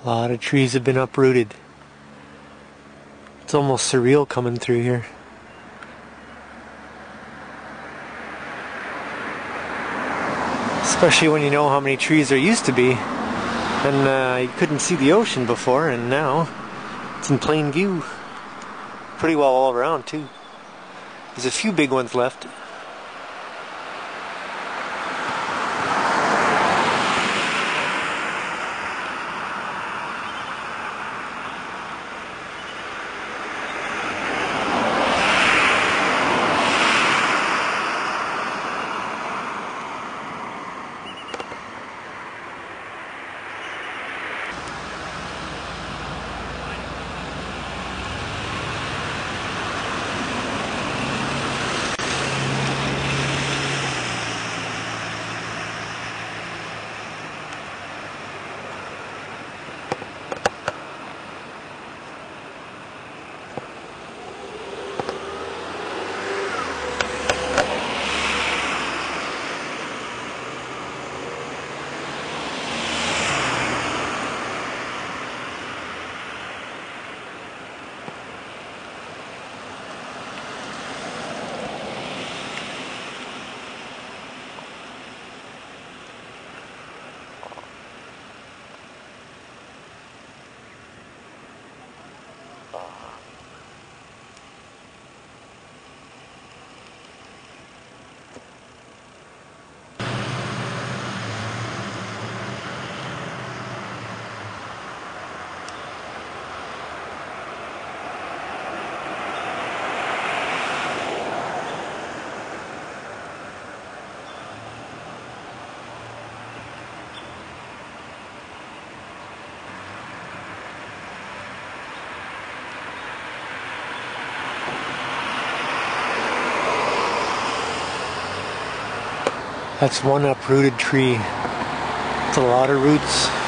A lot of trees have been uprooted. It's almost surreal coming through here. Especially when you know how many trees there used to be. And you couldn't see the ocean before, and now it's in plain view. Pretty well all around too. There's a few big ones left. That's one uprooted tree. It's a lot of roots.